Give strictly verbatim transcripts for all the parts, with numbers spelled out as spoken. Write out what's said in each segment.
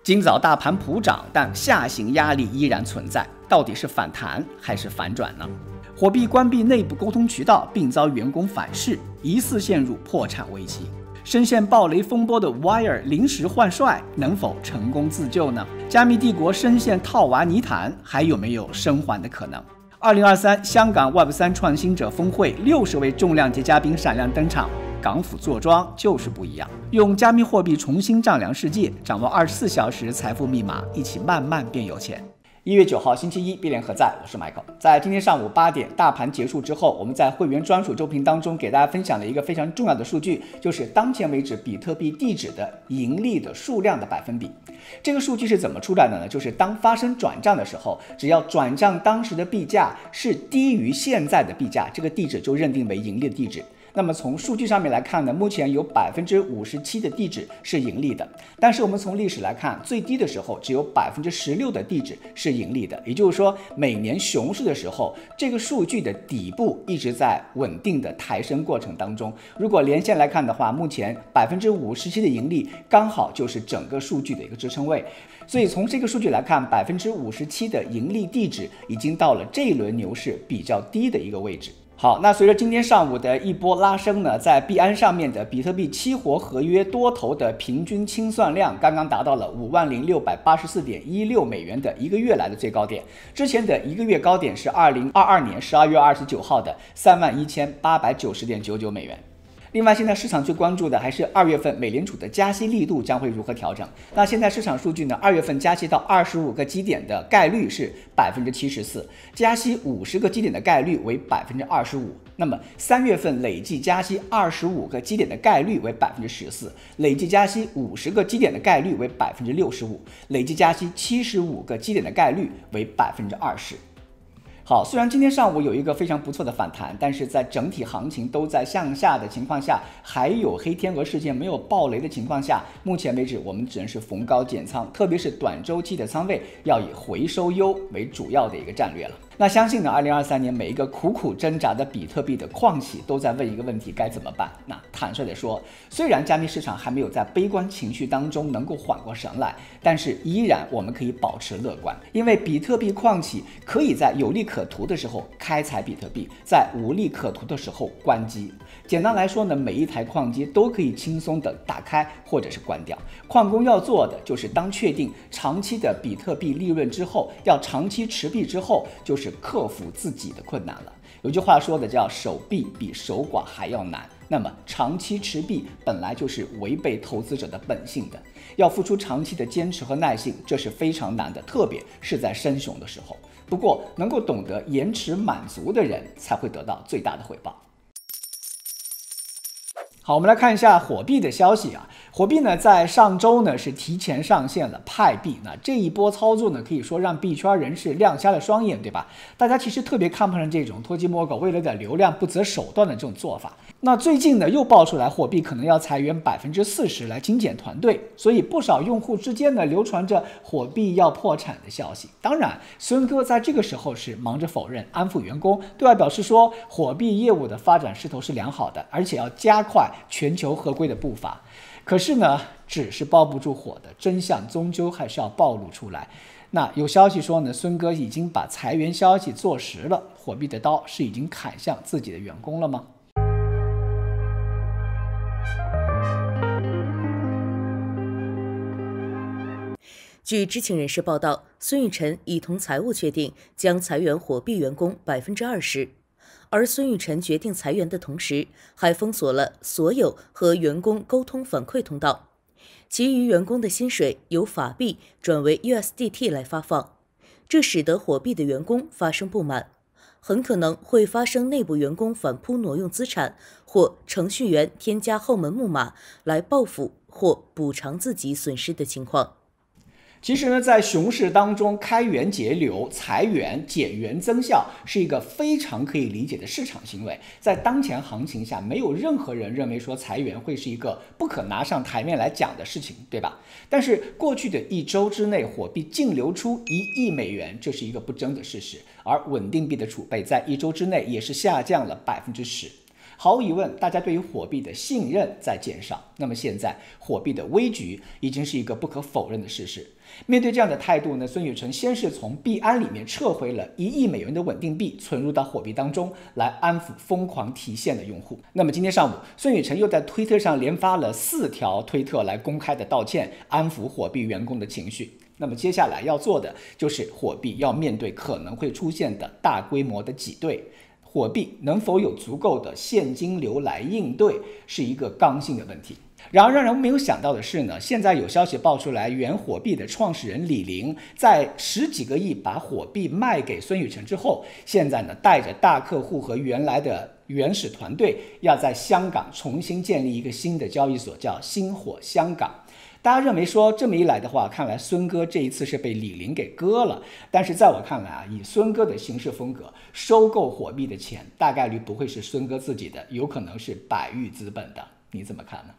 今早大盘普涨，但下行压力依然存在，到底是反弹还是反转呢？火币关闭内部沟通渠道，并遭员工反噬，疑似陷入破产危机。深陷暴雷风波的 Wire 临时换帅，能否成功自救呢？加密帝国深陷套娃泥潭，还有没有生还的可能？二零二三香港 Web 三 创新者峰会，六十位重量级嘉宾闪亮登场。港府坐庄就是不一样，用加密货币重新丈量世界，掌握二十四小时财富密码，一起慢慢变有钱。一月九号星期一，币联何在？我是 Michael。在今天上午八点，大盘结束之后，我们在会员专属周评当中给大家分享了一个非常重要的数据，就是当前为止比特币地址的盈利的数量的百分比。这个数据是怎么出来的呢？就是当发生转账的时候，只要转账当时的币价是低于现在的币价，这个地址就认定为盈利的地址。那么从数据上面来看呢，目前有百分之五十七的地址是盈利的，但是我们从历史来看，最低的时候只有百分之十六的地址是盈利的，也就是说，每年熊市的时候，这个数据的底部一直在稳定的抬升过程当中。如果连线来看的话，目前百分之五十七的盈利刚好就是整个数据的一个支撑位，所以从这个数据来看，百分之五十七的盈利地址已经到了这一轮牛市比较低的一个位置。好，那随着今天上午的一波拉升呢，在币安上面的比特币期货合约多头的平均清算量刚刚达到了五万零六百八十四点一六美元的一个月来的最高点，之前的一个月高点是二零二二年十二月二十九号的三万一千八百九十点九九美元。另外，现在市场最关注的还是二月份美联储的加息力度将会如何调整。那现在市场数据呢？二月份加息到二十五个基点的概率是百分之七十四，加息五十个基点的概率为百分之二十五。那么三月份累计加息二十五个基点的概率为百分之十四，累计加息五十个基点的概率为百分之六十五，累计加息七十五个基点的概率为百分之二十。好，虽然今天上午有一个非常不错的反弹，但是在整体行情都在向下的情况下，还有黑天鹅事件没有爆雷的情况下，目前为止我们只能是逢高减仓，特别是短周期的仓位要以回收优为主要的一个战略了。那相信呢，二零二三年每一个苦苦挣扎的比特币的矿企都在问一个问题：该怎么办？那坦率的说，虽然加密市场还没有在悲观情绪当中能够缓过神来，但是依然我们可以保持乐观，因为比特币矿企可以在有利可图的时候开采比特币，在无利可图的时候关机。简单来说呢，每一台矿机都可以轻松的打开或者是关掉。矿工要做的就是当确定长期的比特币利润之后，要长期持币之后，就是克服自己的困难了。有句话说的叫守币比守寡还要难，那么长期持币本来就是违背投资者的本性的，要付出长期的坚持和耐性，这是非常难的，特别是在升熊的时候。不过能够懂得延迟满足的人才会得到最大的回报。好，我们来看一下火币的消息啊。火币呢，在上周呢是提前上线了派币，那这一波操作呢，可以说让币圈人士亮瞎了双眼，对吧？大家其实特别看不上这种偷鸡摸狗、为了点流量不择手段的这种做法。那最近呢，又爆出来火币可能要裁员百分之四十来精简团队，所以不少用户之间呢流传着火币要破产的消息。当然，孙哥在这个时候是忙着否认，安抚员工，对外表示说火币业务的发展势头是良好的，而且要加快全球合规的步伐。可是呢，纸是包不住火的，真相终究还是要暴露出来。那有消息说呢，孙哥已经把裁员消息坐实了，火币的刀是已经砍向自己的员工了吗？ 据知情人士报道，孙玉晨已同财务确定将裁员火币员工百分之二十。而孙玉晨决定裁员的同时，还封锁了所有和员工沟通反馈通道，其余员工的薪水由法币转为 U S D T 来发放，这使得火币的员工发生不满，很可能会发生内部员工反扑挪用资产，或程序员添加后门木马来报复或补偿自己损失的情况。 其实呢，在熊市当中，开源节流、裁员、减员增效是一个非常可以理解的市场行为。在当前行情下，没有任何人认为说裁员会是一个不可拿上台面来讲的事情，对吧？但是过去的一周之内，火币净流出一亿美元，这是一个不争的事实。而稳定币的储备在一周之内也是下降了百分之十。 毫无疑问，大家对于火币的信任在减少。那么现在火币的危局已经是一个不可否认的事实。面对这样的态度呢，孙宇晨先是从币安里面撤回了一亿美元的稳定币，存入到火币当中，来安抚疯狂提现的用户。那么今天上午，孙宇晨又在推特上连发了四条推特来公开的道歉，安抚火币员工的情绪。那么接下来要做的就是火币要面对可能会出现的大规模的挤兑。火币能否有足够的现金流来应对，是一个刚性的问题。然而让人没有想到的是呢，现在有消息爆出来，原火币的创始人李林在十几个亿把火币卖给孙宇晨之后，现在呢带着大客户和原来的原始团队，要在香港重新建立一个新的交易所，叫星火香港。大家认为说这么一来的话，看来孙哥这一次是被李林给割了。但是在我看来啊，以孙哥的行事风格，收购火币的钱大概率不会是孙哥自己的，有可能是百裕资本的。你怎么看呢？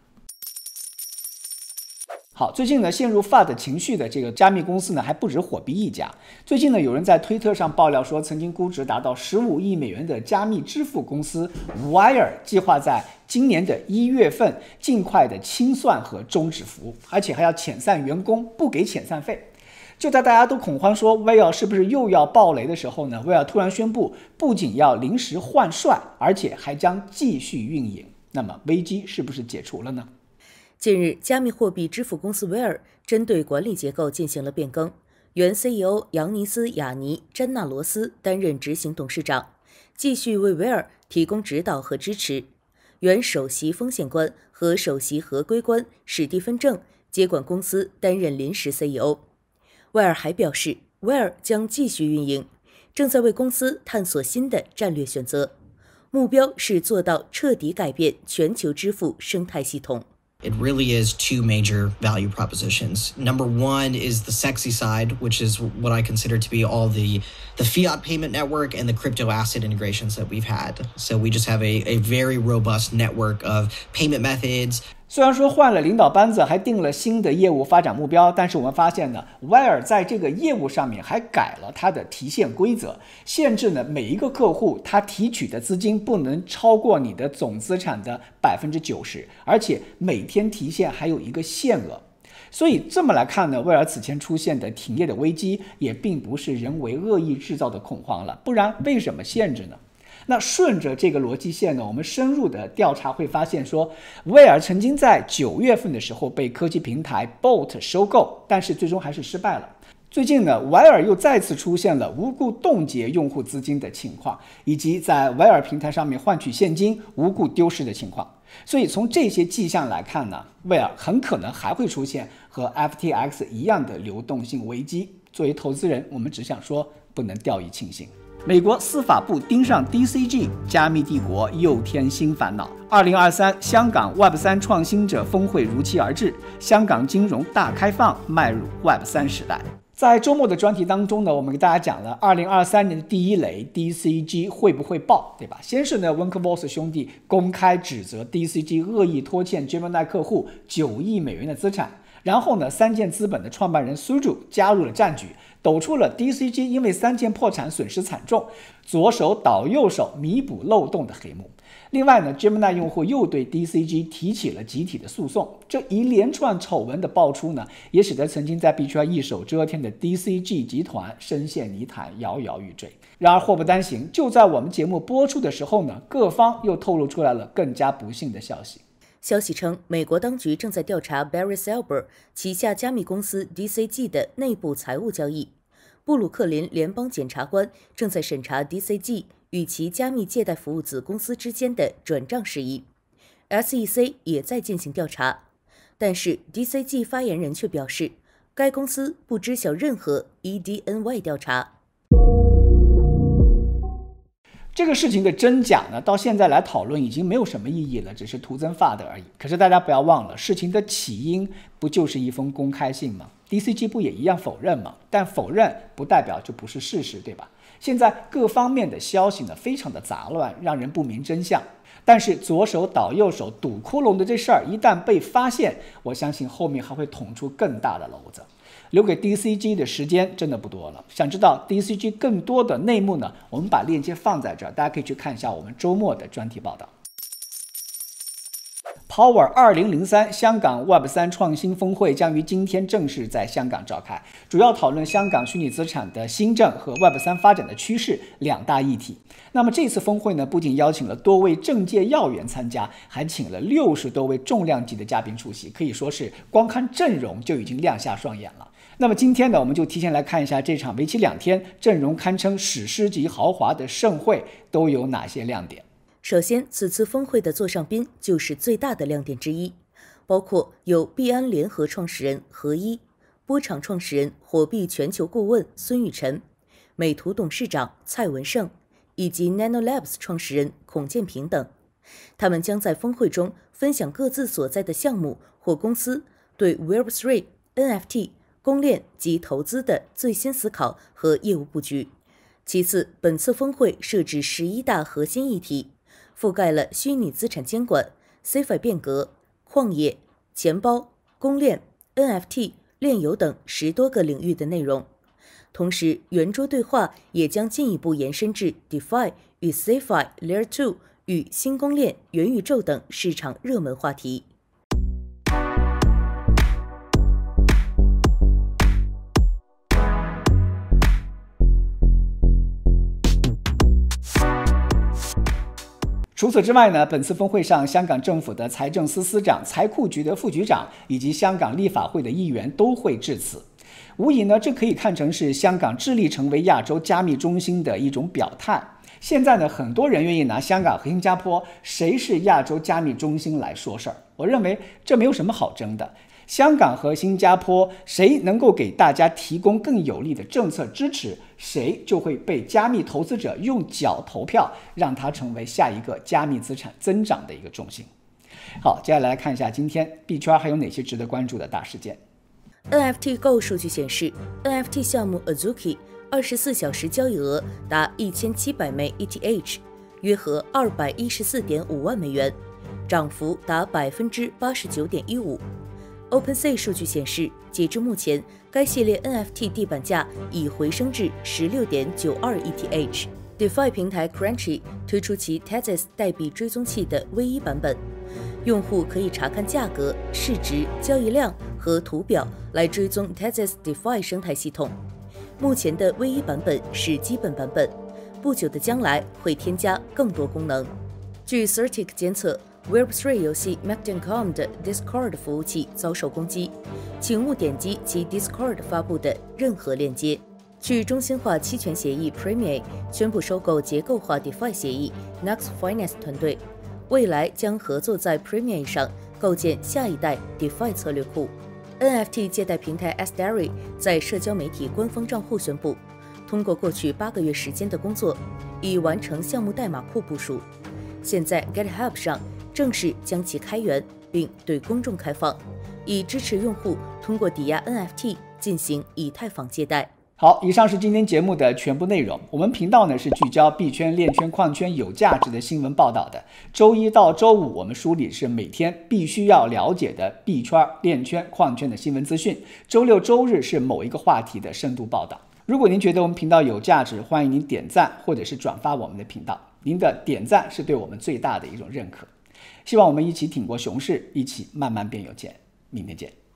好，最近呢陷入 F U D 情绪的这个加密公司呢还不止火币一家。最近呢有人在推特上爆料说，曾经估值达到十五亿美元的加密支付公司 Wyre 计划在今年的一月份尽快的清算和终止服务，而且还要遣散员工，不给遣散费。就在大家都恐慌说 Wyre 是不是又要爆雷的时候呢， Wyre 突然宣布不仅要临时换帅，而且还将继续运营。那么危机是不是解除了呢？ 近日，加密货币支付公司 Wyre 针对管理结构进行了变更，原 C E O 扬尼斯·雅尼·詹纳罗斯担任执行董事长，继续为 Wyre 提供指导和支持。原首席风险官和首席合规官史蒂芬·郑接管公司，担任临时 C E O。Wyre 还表示 ，Wyre 将继续运营，正在为公司探索新的战略选择，目标是做到彻底改变全球支付生态系统。 It really is two major value propositions. Number one is the sexy side, which is what I consider to be all the, the fiat payment network and the crypto asset integrations that we've had. So we just have a, a very robust network of payment methods. 虽然说换了领导班子，还定了新的业务发展目标，但是我们发现呢 Wyre 在这个业务上面还改了它的提现规则，限制呢每一个客户他提取的资金不能超过你的总资产的 百分之九十， 而且每天提现还有一个限额。所以这么来看呢，威尔此前出现的停业的危机也并不是人为恶意制造的恐慌了，不然为什么限制呢？那顺着这个逻辑线呢，我们深入的调查会发现说，威尔曾经在九月份的时候被科技平台 Bolt 收购，但是最终还是失败了。最近呢，威尔又再次出现了无故冻结用户资金的情况，以及在威尔平台上面换取现金无故丢失的情况。所以从这些迹象来看呢，威尔很可能还会出现和 F T X 一样的流动性危机。作为投资人，我们只想说不能掉以轻心。美国司法部盯上 D C G， 加密帝国又添新烦恼。二零二三香港 Web 三 创新者峰会如期而至，香港金融大开放，迈入 Web 三 时代。在周末的专题当中呢，我们给大家讲了二零二三年的第一雷 D C G 会不会爆，对吧？先是呢 Winklevoss 兄弟公开指责 D C G 恶意拖欠 Gemini 客户九亿美元的资产，然后呢三箭资本的创办人 Suju 加入了战局，抖出了 D C G 因为三箭破产损失惨重，左手倒右手弥补漏洞的黑幕。另外呢 Gemini 用户又对 D C G 提起了集体的诉讼，这一连串丑闻的爆出呢，也使得曾经在币圈一手遮天的 D C G 集团深陷泥潭，摇摇欲坠。然而祸不单行，就在我们节目播出的时候呢，各方又透露出来了更加不幸的消息。 消息称，美国当局正在调查 Barry Silbert 旗下加密公司 D C G 的内部财务交易。布鲁克林联邦检察官正在审查 D C G 与其加密借贷服务子公司之间的转账事宜。S E C 也在进行调查，但是 D C G 发言人却表示，该公司不知晓任何 E D N Y 调查。 这个事情的真假呢，到现在来讨论已经没有什么意义了，只是徒增发的而已。可是大家不要忘了，事情的起因不就是一封公开信吗？ D C G 不也一样否认吗？但否认不代表就不是事实，对吧？现在各方面的消息呢非常的杂乱，让人不明真相。但是左手倒右手堵窟窿的这事儿一旦被发现，我相信后面还会捅出更大的篓子。留给 D C G 的时间真的不多了。想知道 D C G 更多的内幕呢？我们把链接放在这儿，大家可以去看一下我们周末的专题报道。 Power 二零零三香港 Web 三 创新峰会将于今天正式在香港召开，主要讨论香港虚拟资产的新政和 Web 三 发展的趋势两大议题。那么这次峰会呢，不仅邀请了多位政界要员参加，还请了六十多位重量级的嘉宾出席，可以说是光看阵容就已经亮瞎双眼了。那么今天呢，我们就提前来看一下这场为期两天、阵容堪称史诗级豪华的盛会都有哪些亮点。 首先，此次峰会的座上宾就是最大的亮点之一，包括有币安联合创始人何一、波场创始人、火币全球顾问孙宇晨、美图董事长蔡文胜以及 Nano Labs 创始人孔建平等。他们将在峰会中分享各自所在的项目或公司对 Web 三、N F T、公链及投资的最新思考和业务布局。其次，本次峰会设置十一大核心议题，覆盖了虚拟资产监管、C F I 变革、矿业、钱包、公链、N F T、链游等十多个领域的内容。同时，圆桌对话也将进一步延伸至 DeFi 与 C F I Layer 二与新公链、元宇宙等市场热门话题。 除此之外呢，本次峰会上，香港政府的财政司司长、财库局的副局长以及香港立法会的议员都会致辞。无疑呢，这可以看成是香港致力成为亚洲加密中心的一种表态。现在呢，很多人愿意拿香港和新加坡谁是亚洲加密中心来说事儿。我认为这没有什么好争的。香港和新加坡谁能够给大家提供更有力的政策支持，谁就会被加密投资者用脚投票，让它成为下一个加密资产增长的一个重心。好，接下来来看一下今天币圈还有哪些值得关注的大事件。 N F T Go 数据显示 ，N F T 项目 Azuki 二十四小时交易额达一千七百枚 E T H， 约合二百一十四点五万美元，涨幅达百分之八十九点一五。OpenSea 数据显示，截至目前，该系列 N F T 地板价已回升至 十六点九二 E T H。DeFi 平台 Crunchy 推出其 Tezos 代币追踪器的 V 一 版本，用户可以查看价格、市值、交易量和图表来追踪 Tezos DeFi 生态系统。目前的 V 一 版本是基本版本，不久的将来会添加更多功能。据 Certic 监测，Web 三 游戏 Mac 点 com 的 Discord 服务器遭受攻击，请勿点击其 Discord 发布的任何链接。据中心化期权协议 Premier 宣布收购结构化 DeFi 协议 Nux Finance 团队，未来将合作在 Premier 上构建下一代 DeFi 策略库。N F T 借贷平台 Asteri 在社交媒体官方账户宣布，通过过去八个月时间的工作，已完成项目代码库部署，现在 GitHub 上正式将其开源并对公众开放，以支持用户通过抵押 N F T 进行以太坊借贷。 好，以上是今天节目的全部内容。我们频道呢是聚焦币圈、链圈、矿圈有价值的新闻报道的。周一到周五，我们梳理是每天必须要了解的币圈、链圈、矿圈的新闻资讯。周六、周日是某一个话题的深度报道。如果您觉得我们频道有价值，欢迎您点赞或者是转发我们的频道。您的点赞是对我们最大的一种认可。希望我们一起挺过熊市，一起慢慢变有钱。明天见。